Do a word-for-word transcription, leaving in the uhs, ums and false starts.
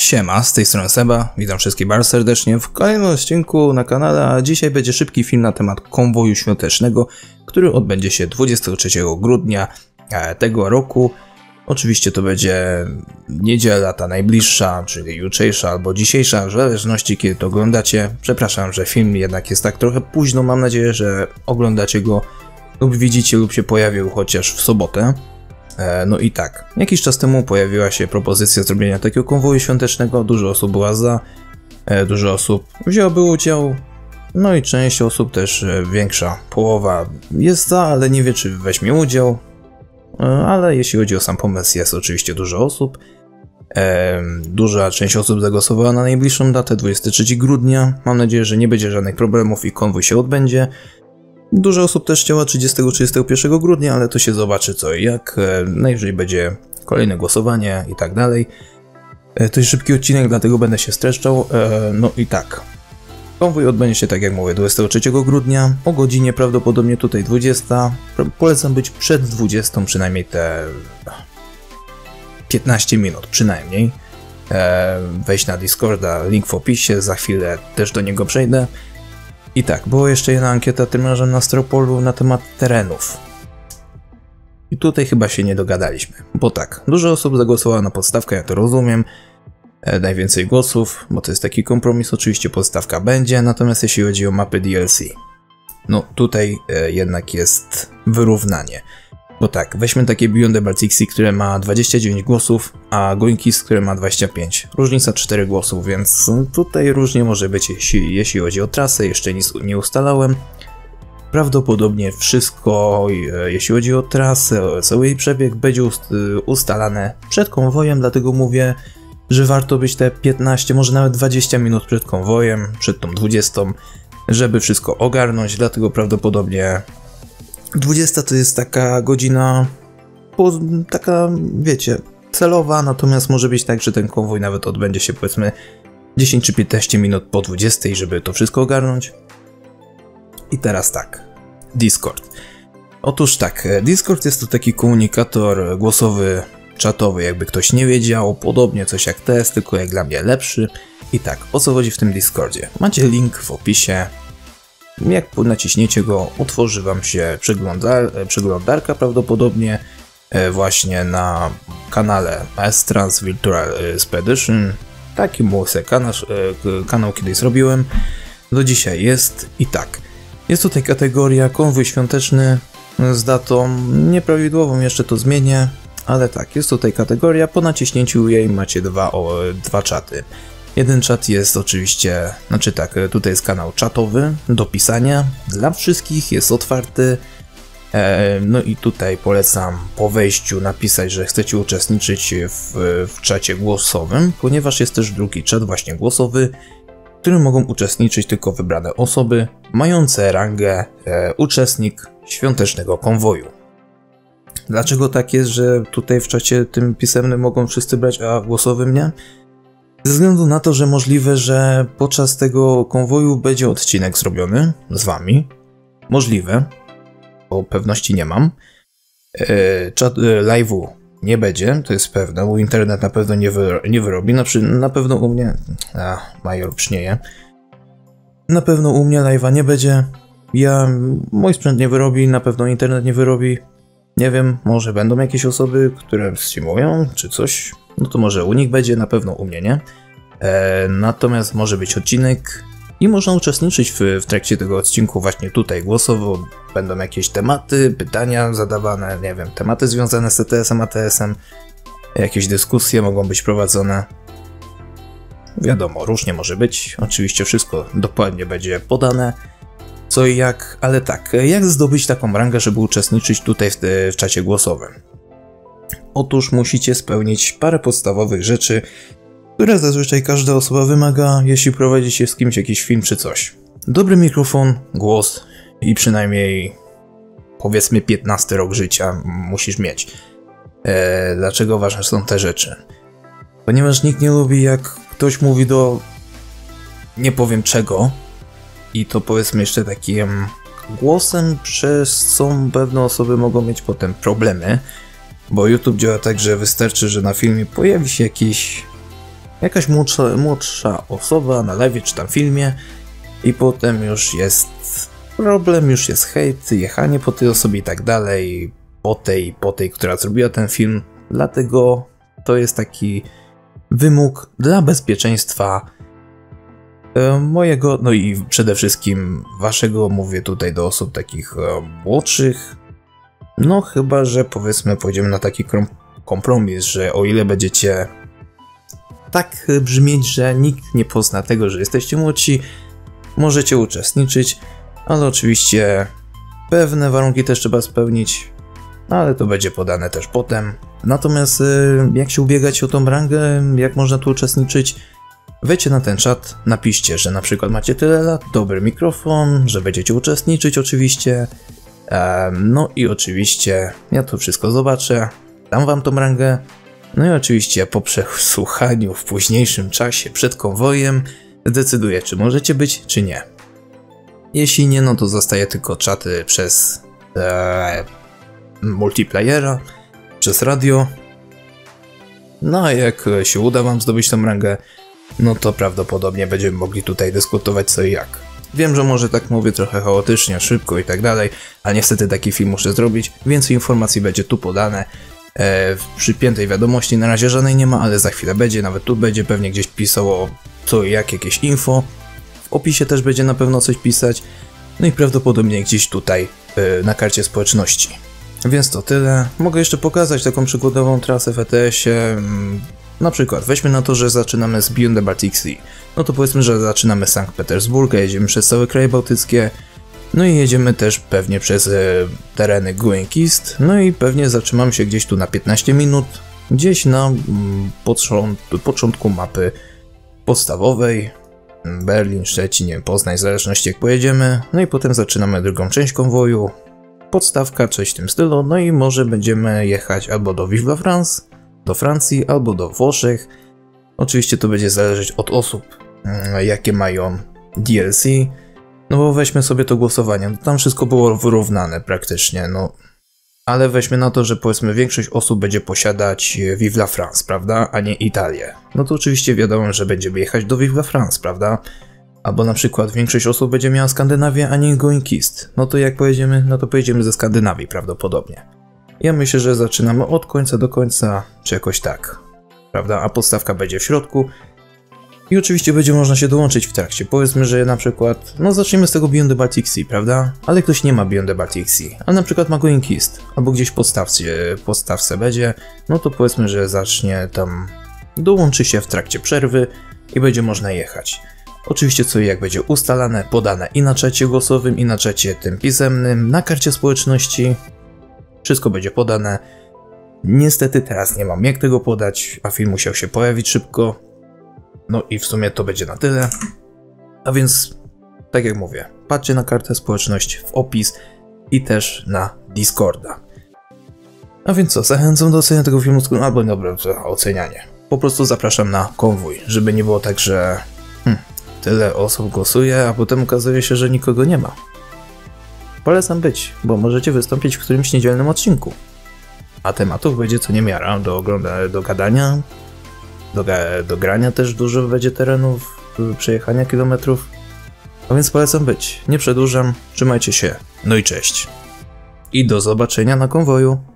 Siema, z tej strony Seba, witam wszystkich bardzo serdecznie w kolejnym odcinku na kanale, a dzisiaj będzie szybki film na temat konwoju świątecznego, który odbędzie się dwudziestego trzeciego grudnia tego roku. Oczywiście to będzie niedziela ta najbliższa, czyli jutrzejsza albo dzisiejsza, w zależności kiedy to oglądacie. Przepraszam, że film jednak jest tak trochę późno, mam nadzieję, że oglądacie go lub widzicie lub się pojawił chociaż w sobotę. No i tak, jakiś czas temu pojawiła się propozycja zrobienia takiego konwoju świątecznego, dużo osób była za, dużo osób wzięłoby udział, no i część osób też, większa połowa jest za, ale nie wie czy weźmie udział, ale jeśli chodzi o sam pomysł jest oczywiście dużo osób. Duża część osób zagłosowała na najbliższą datę, dwudziestego trzeciego grudnia, mam nadzieję, że nie będzie żadnych problemów i konwój się odbędzie. Dużo osób też chciała trzydziestego trzydziestego pierwszego grudnia, ale to się zobaczy co i jak, najwyżej będzie kolejne głosowanie i tak dalej. To jest szybki odcinek, dlatego będę się streszczał, no i tak. Konwój odbędzie się, tak jak mówię, dwudziestego trzeciego grudnia, o godzinie prawdopodobnie tutaj dwudziesta. Polecam być przed dwudziestą, przynajmniej te piętnaście minut, przynajmniej. Wejść na Discorda, link w opisie, za chwilę też do niego przejdę. I tak, była jeszcze jedna ankieta tym razem na Stropolu na temat terenów. I tutaj chyba się nie dogadaliśmy, bo tak, dużo osób zagłosowało na podstawkę, ja to rozumiem. E, najwięcej głosów, bo to jest taki kompromis, oczywiście podstawka będzie, natomiast jeśli chodzi o mapy D L C, no tutaj e, jednak jest wyrównanie. Bo tak, weźmy takie Beyond the Baltic Sea, które ma dwadzieścia dziewięć głosów, a Going East, które ma dwadzieścia pięć. Różnica cztery głosów, więc tutaj różnie może być, jeśli, jeśli chodzi o trasę, jeszcze nic nie ustalałem. Prawdopodobnie wszystko, jeśli chodzi o trasę, cały jej przebieg, będzie ustalane przed konwojem, dlatego mówię, że warto być te piętnaście, może nawet dwadzieścia minut przed konwojem, przed tą dwudziestą, żeby wszystko ogarnąć, dlatego prawdopodobnie dwudziesta to jest taka godzina, po, taka wiecie, celowa, natomiast może być tak, że ten konwój nawet odbędzie się powiedzmy dziesięć czy piętnaście minut po dwudziestej, żeby to wszystko ogarnąć. I teraz tak, Discord. Otóż tak, Discord jest to taki komunikator głosowy, czatowy, jakby ktoś nie wiedział, podobnie coś jak T S, tylko jak dla mnie lepszy. I tak, o co chodzi w tym Discordzie? Macie link w opisie. Jak naciśniecie go, utworzy wam się przeglądar przeglądarka prawdopodobnie właśnie na kanale S-Trans Virtual Expedition. Taki był kanał, kanał kiedyś zrobiłem. Do dzisiaj jest i tak. Jest tutaj kategoria konwój świąteczny z datą nieprawidłową, jeszcze to zmienię, ale tak, jest tutaj kategoria, po naciśnięciu jej macie dwa, o, dwa czaty. Jeden czat jest oczywiście, znaczy tak, tutaj jest kanał czatowy do pisania, dla wszystkich jest otwarty, e, no i tutaj polecam po wejściu napisać, że chcecie uczestniczyć w, w czacie głosowym, ponieważ jest też drugi czat właśnie głosowy, w którym mogą uczestniczyć tylko wybrane osoby mające rangę e, uczestnik świątecznego konwoju. Dlaczego tak jest, że tutaj w czacie tym pisemnym mogą wszyscy brać, a w głosowym nie? Ze względu na to, że możliwe, że podczas tego konwoju będzie odcinek zrobiony z wami. Możliwe, bo pewności nie mam. E, czat e, live'u nie będzie, to jest pewne, bo internet na pewno nie, wy, nie wyrobi. Na, na pewno u mnie... A, major psznieje. Na pewno u mnie live'a nie będzie. Ja... Mój sprzęt nie wyrobi, na pewno internet nie wyrobi. Nie wiem, może będą jakieś osoby, które streamują, czy coś. No to może u nich będzie, na pewno u mnie nie. E, natomiast może być odcinek i można uczestniczyć w, w trakcie tego odcinku właśnie tutaj głosowo. Będą jakieś tematy, pytania zadawane, nie wiem, tematy związane z C T S-em, A T S-em. Jakieś dyskusje mogą być prowadzone. Wiadomo, różnie może być. Oczywiście wszystko dokładnie będzie podane. Co i jak, ale tak, jak zdobyć taką rangę, żeby uczestniczyć tutaj w, w czacie głosowym? Otóż musicie spełnić parę podstawowych rzeczy, które zazwyczaj każda osoba wymaga, jeśli prowadzi się z kimś jakiś film czy coś. Dobry mikrofon, głos i przynajmniej powiedzmy piętnasty rok życia musisz mieć. Eee, dlaczego ważne są te rzeczy? Ponieważ nikt nie lubi, jak ktoś mówi do nie powiem czego i to powiedzmy jeszcze takim głosem, przez co pewne osoby mogą mieć potem problemy. Bo YouTube działa tak, że wystarczy, że na filmie pojawi się jakiś Jakaś młodsza, młodsza osoba na live czy tam filmie i potem już jest problem, już jest hejt, jechanie po tej osobie i tak dalej, po tej, po tej, która zrobiła ten film. Dlatego to jest taki wymóg dla bezpieczeństwa e, mojego, no i przede wszystkim waszego, mówię tutaj do osób takich e, młodszych. No chyba, że powiedzmy pójdziemy na taki kompromis, że o ile będziecie tak brzmieć, że nikt nie pozna tego, że jesteście młodsi, możecie uczestniczyć, ale oczywiście pewne warunki też trzeba spełnić, ale to będzie podane też potem. Natomiast jak się ubiegać o tą rangę, jak można tu uczestniczyć, wejdźcie na ten czat, napiszcie, że na przykład macie tyle lat, dobry mikrofon, że będziecie uczestniczyć oczywiście, no i oczywiście ja to wszystko zobaczę, dam wam tą rangę, no i oczywiście po przesłuchaniu w późniejszym czasie przed konwojem zdecyduję, czy możecie być, czy nie. Jeśli nie, no to zostaje tylko czaty przez e, multiplayera, przez radio. No a jak się uda wam zdobyć tą rangę, no to prawdopodobnie będziemy mogli tutaj dyskutować co i jak. Wiem, że może tak mówię trochę chaotycznie, szybko i tak dalej, ale niestety taki film muszę zrobić. Więcej informacji będzie tu podane. E, w przypiętej wiadomości na razie żadnej nie ma, ale za chwilę będzie, nawet tu będzie pewnie gdzieś pisało co i jak, jakieś info. W opisie też będzie na pewno coś pisać, no i prawdopodobnie gdzieś tutaj e, na karcie społeczności. Więc to tyle. Mogę jeszcze pokazać taką przykładową trasę w E T S-ie. Na przykład weźmy na to, że zaczynamy z Beyond the Baltic Sea. No to powiedzmy, że zaczynamy z Sankt Petersburga, jedziemy przez całe kraje bałtyckie. No i jedziemy też pewnie przez e, tereny Going East. No i pewnie zatrzymamy się gdzieś tu na piętnaście minut. Gdzieś na mm, począt, początku mapy podstawowej. Berlin, Szczecin, nie wiem, Poznań, w zależności jak pojedziemy. No i potem zaczynamy drugą część konwoju. Podstawka, coś w tym stylu. No i może będziemy jechać albo do Vive la France, do Francji, albo do Włoszech. Oczywiście to będzie zależeć od osób, jakie mają D L C. No bo weźmy sobie to głosowanie, tam wszystko było wyrównane praktycznie, no. Ale weźmy na to, że powiedzmy większość osób będzie posiadać Vive la France, prawda, a nie Italię. No to oczywiście wiadomo, że będziemy jechać do Vive la France, prawda? Albo na przykład większość osób będzie miała Skandynawię, a nie Going East. No to jak pojedziemy, no to pojedziemy ze Skandynawii prawdopodobnie. Ja myślę, że zaczynamy od końca do końca, czy jakoś tak, prawda, a podstawka będzie w środku. I oczywiście będzie można się dołączyć w trakcie. Powiedzmy, że na przykład, no zacznijmy z tego Beyond the Baltic Sea, prawda? Ale ktoś nie ma Beyond the Baltic Sea, a na przykład ma Going East, albo gdzieś w podstawce, podstawce będzie, no to powiedzmy, że zacznie tam, dołączy się w trakcie przerwy i będzie można jechać. Oczywiście co i jak będzie ustalane, podane i na czacie głosowym, i na czacie tym pisemnym, na karcie społeczności. Wszystko będzie podane. Niestety teraz nie mam jak tego podać, a film musiał się pojawić szybko. No i w sumie to będzie na tyle. A więc, tak jak mówię, patrzcie na kartę społeczności, w opis i też na Discorda. A więc co, zachęcam do oceniania tego filmu, albo dobra, ocenianie. Po prostu zapraszam na konwój, żeby nie było tak, że hmm, tyle osób głosuje, a potem okazuje się, że nikogo nie ma. Polecam być, bo możecie wystąpić w którymś niedzielnym odcinku. A tematów będzie co niemiara do, do gadania. Do, do grania też dużo będzie terenów, przejechania kilometrów. A więc polecam być. Nie przedłużam, trzymajcie się, no i cześć. I do zobaczenia na konwoju.